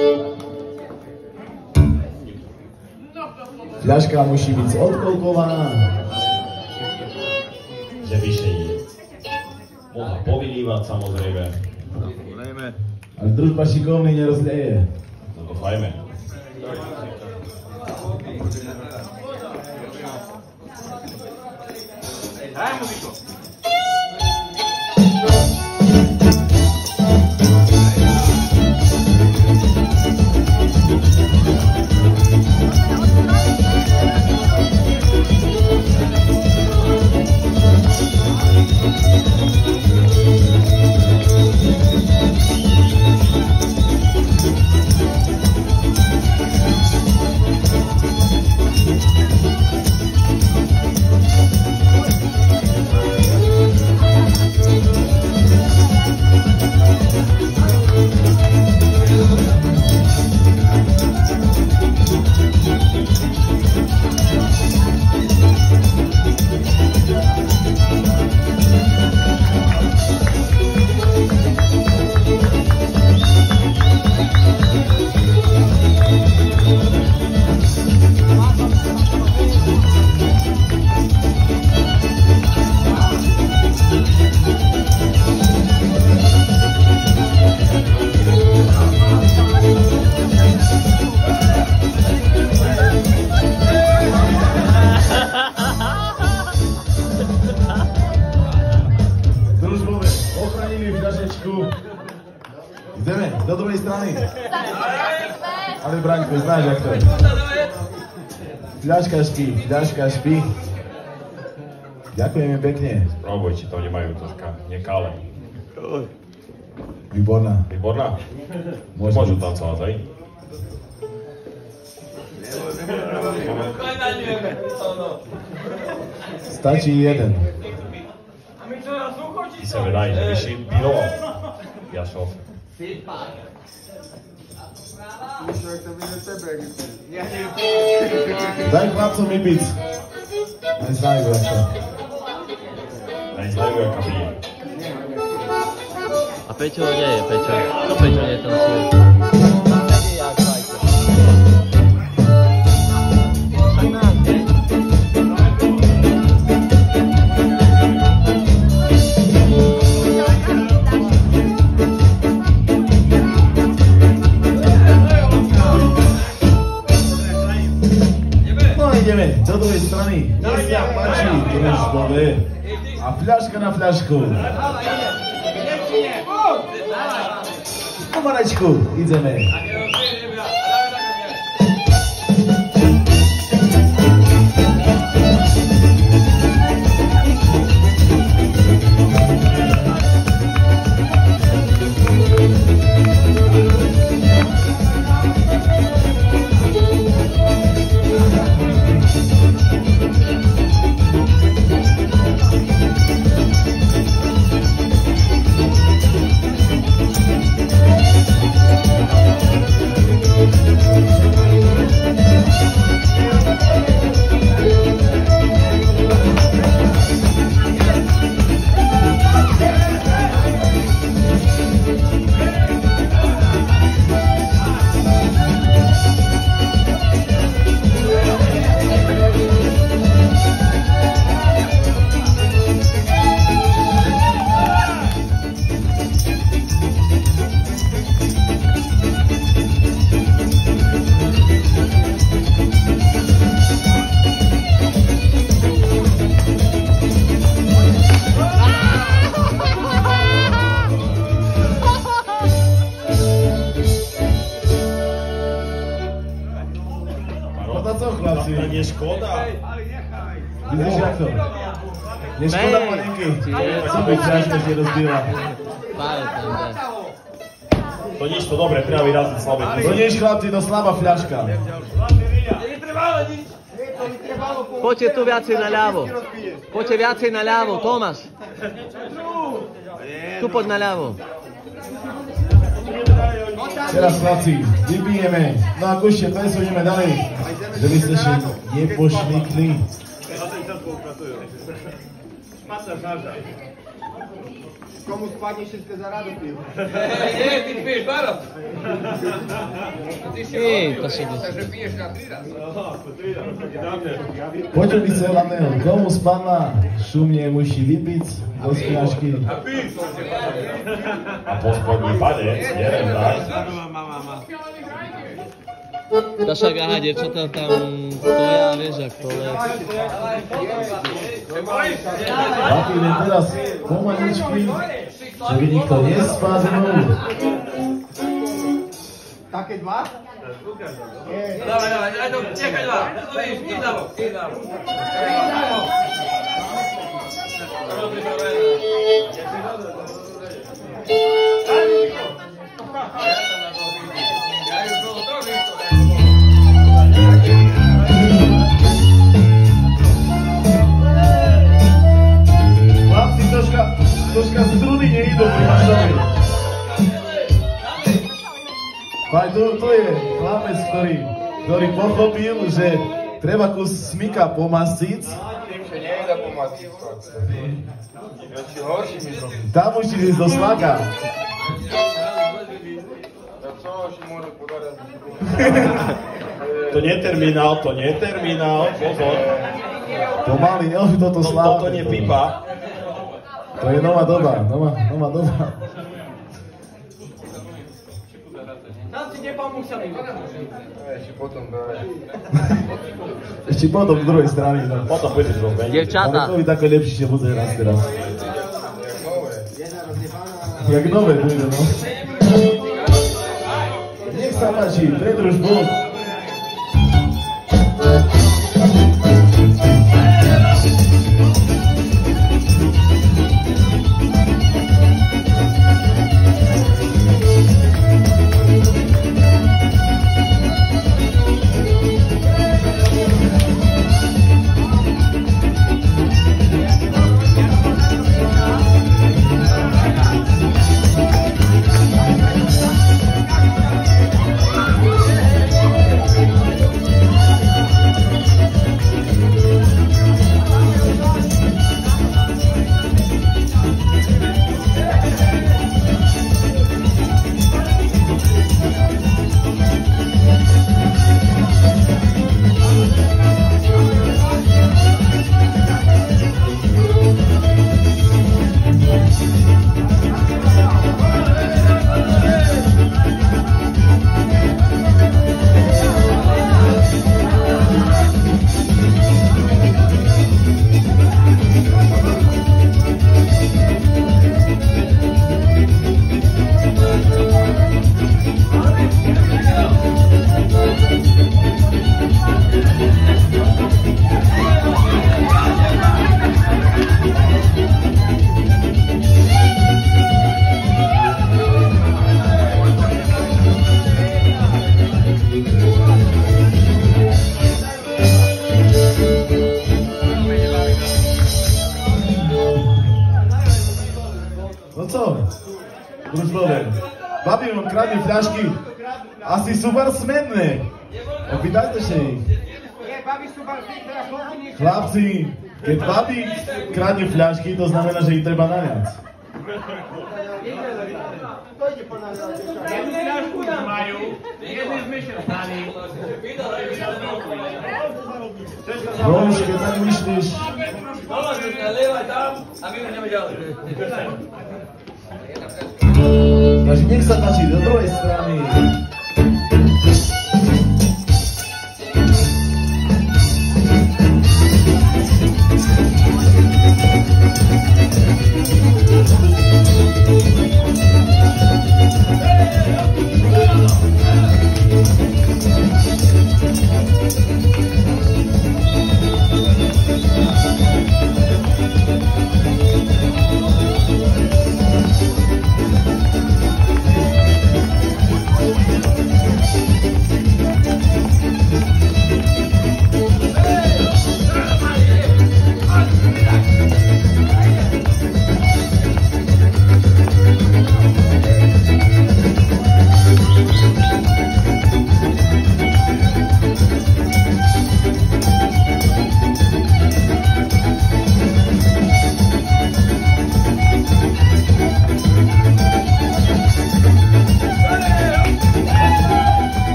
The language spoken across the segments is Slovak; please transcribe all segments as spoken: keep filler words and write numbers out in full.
Fľaška musí byť odkolkovaná. Že by sa ji mohla povylívať, samozrejme. Ale družba šikovný nerozlieje. No to fajme. Daj mu to. Ideme, do druhej strany. Ale Braňko, znáš jak to je. Fľaška špí, fľaška špí. Ďakujeme pekne. Spróbuj, či to nemajú troška nekale. Výborná. Výborná? Môže Môžu byť. tancovať, hej? Stačí jeden. Ti se vedaj, že by si piloval. Jašov. Daj chlapcom vypiť. Aj znajú jak to. Aj znajú, jaká bije. A Peťo kde je, Peťo? To Peťo nie tancuje. Ideme do druhej strany. Nech sa páči, družbové. A fľaška na fľašku. Pomalečku, ideme. To nie škoda. Vidíš jak to? Nie škoda malinky. Co by fľaška si rozbila. To nič, to dobre, treba vyraziť slabé. To nič chlapci, to slabá fľaška. Poďte tu viacej naľavo. Poďte viacej naľavo, Tomáš. Tu poď naľavo. Teraz chlapci, vypijeme. No a kušte, presunieme ďalej. Že by ste še nepošlikli. Komu spadne všetko za radu pil? Nie, ty piješ barov. Ty si Ej, opil, to si takže piješ na tri raz. Poďme sa hlavného, komu spadla šumne muši vypiť do spňačky. A po spodní padec, jeden tak. To však aha, dievčatá tam stoja, vieš, ak to je. Patíme teraz pomaličky, že by nikto nespadnul. Také dva? Dávaj, dávaj, dávaj, nechaj dva. To víš, ty davo, ty davo. Chlapci, troška, troška struny nejdú pri Mašovi. Faj, to, to je chlapec, ktorý, ktorý pochopil, že treba kus smyka pomasiť. Tým, že nejde pomasiť. Ja si horší mi to. Tam musíš ísť do slaka. Ja co si môže podať? To nie je terminál, to nie je terminál, pozor. Pomaly, neož toto To, slávne. toto nie pipa. To je nová doba, nová, nová doba. Ešte potom dávaj. Ešte potom z druhej strany. No. Potom pôjdeš do Bendy. Dievčatá, Ale to by také lepšie bude raz teraz. Jak nové bude, no. Nech sa páči, Petruš Bol. No co? Družbové. Babi vám kradne fľašky. Asi super smenné. Opýtajte sa ich. Chlapci, keď babi kradne fľašky, to znamená, že ich treba naňať. Jednu fľašku majú, jedný zmyšľaný. Bož, keď tak myslíš. Dolažuj sa, lievaj tam a my ideme ďalej. Takže nech sa páči do druhej strany.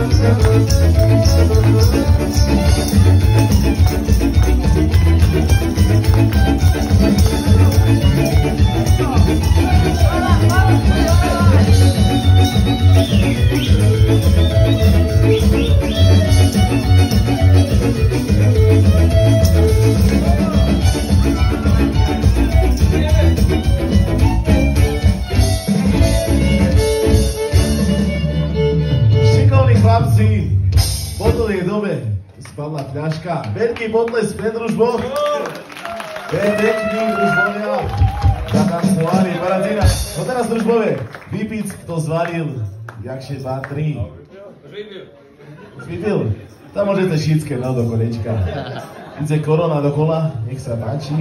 Chlapci, botol je dobe, spadla fľaška, veľký potles pre družbo, perfektný družbovia, za kancelári, parazina. No teraz družbové, vypiť, kto zvaril, jakšie dva, tri. Už vypil? Tam môžete šítske, no do kolečka. Ide korona dokola, nech sa páči.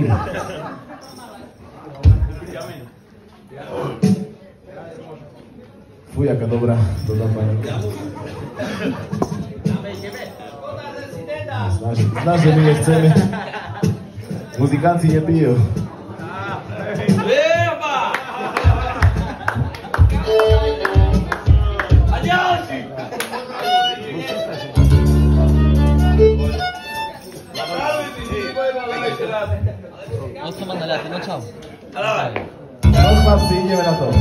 Fuj, aká dobrá, dobrá pani. Znáš, že my nechceme. Muzikanti nepijú. A ďalší! Osmo ma naľať, no čau. No chlapci, ideme na to.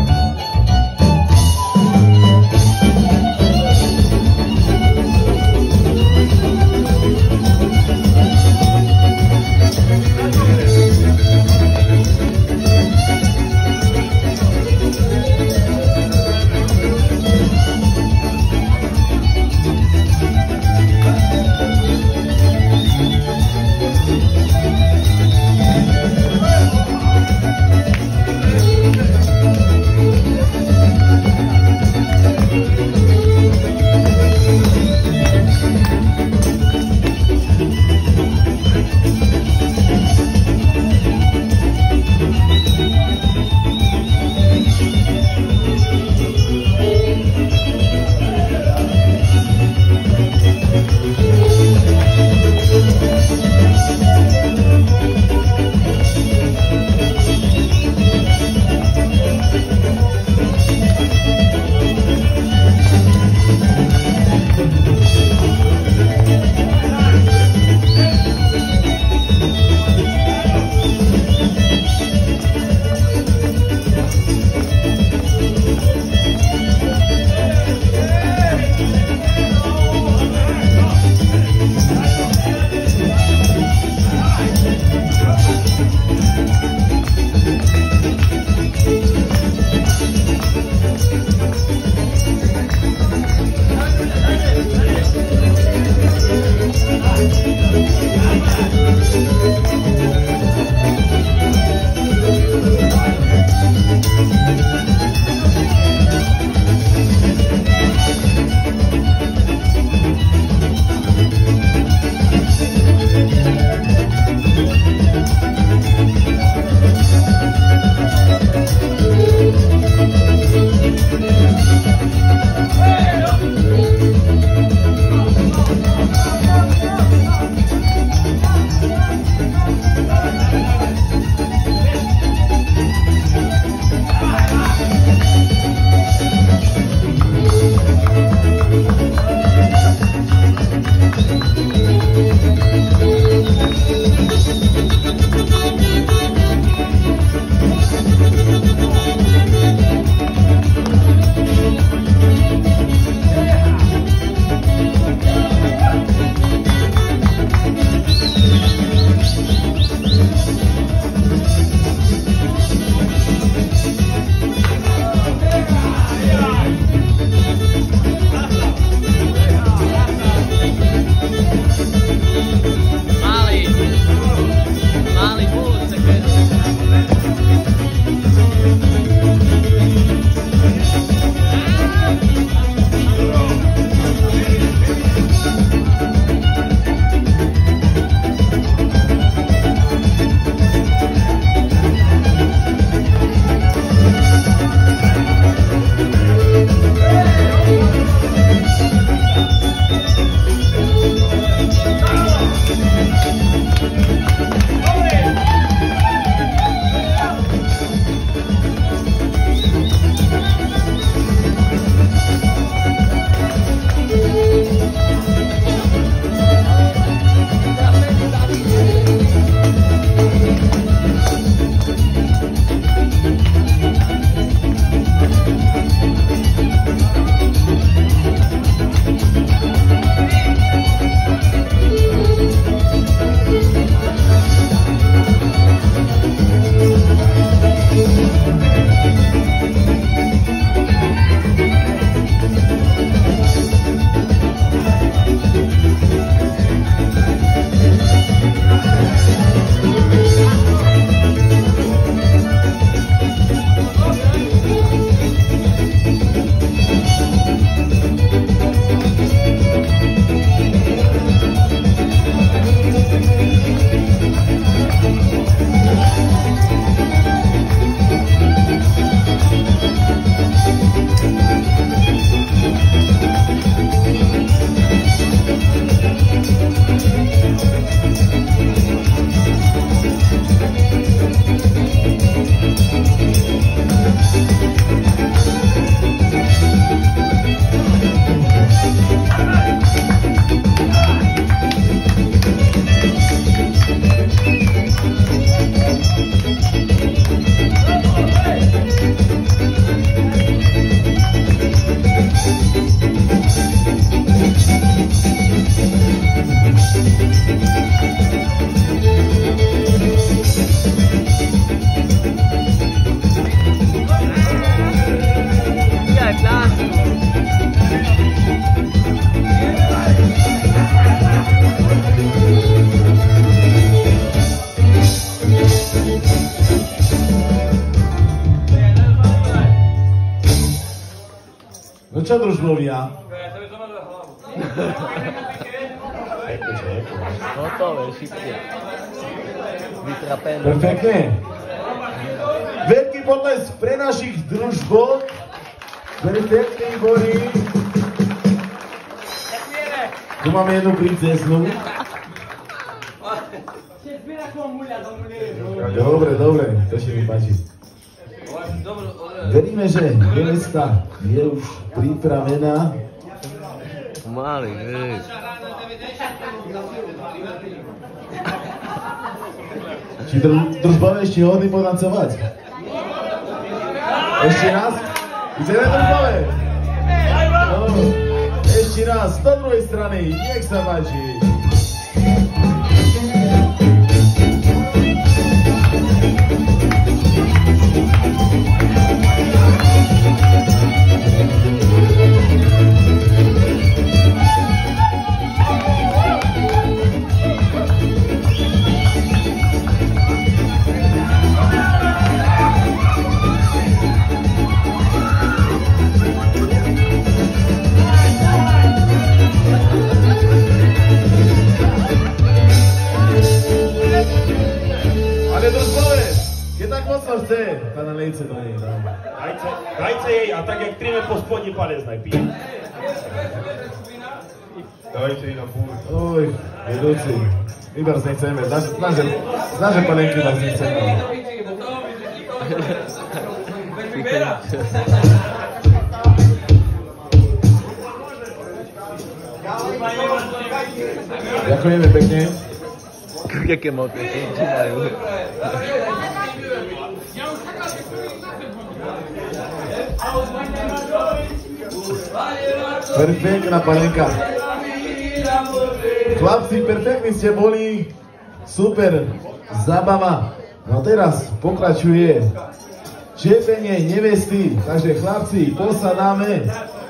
No čo družbovia? Hotové, šipne. Vytrapené. Perfektne. Veľký potlesk pre našich družbov. Perfektný boli. Tu máme jednu princeznu. Dobre, dobre, to sa mi páči. Veríme, že nevesta je už pripravená. Malý, hej. Či družbové ešte hodný podancovať? Ešte raz? Chceme družbové? No, ešte raz, do druhej strany, nech sa páči. Chce, pána lejce do nej. Dajte, dajte jej a tak jak tríme po spodní palec najpíš. Dajte jej na púl. Oj, vedúci. My vás nechceme. Znaže panenky vás nechceme. Ďakujeme pekne. Jaké moty, čo majú. Perfektná panenka. Chlapci, perfektní ste boli. Super, zabava. No teraz pokračuje čepenie nevesty. Takže chlapci, posadáme.